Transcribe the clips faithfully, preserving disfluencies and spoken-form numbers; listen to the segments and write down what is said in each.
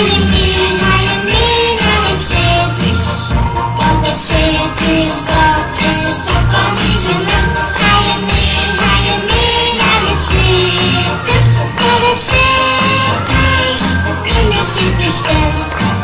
je meer, ga je meer naar het circus. Want het circus, dat is het amusement. Ga je meer, ga je meer naar het circus. Naar het circus, in de circustent.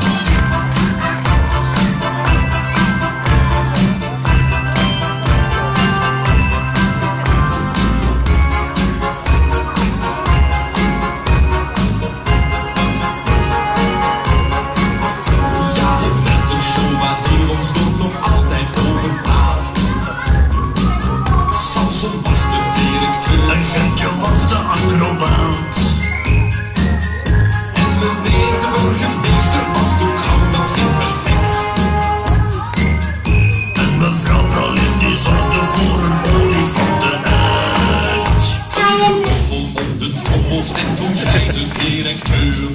En toen zei de directeur: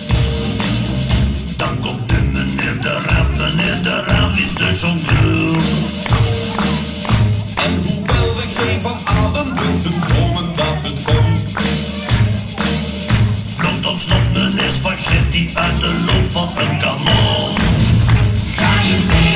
dan komt de meneer de Raaf, meneer de Raaf is de jongleur. En hoewel we geen van allen durfden dromen dat het kon, vloog ontsnapt meneer Spaghetti uit de loop van een kanon. Ga je mee?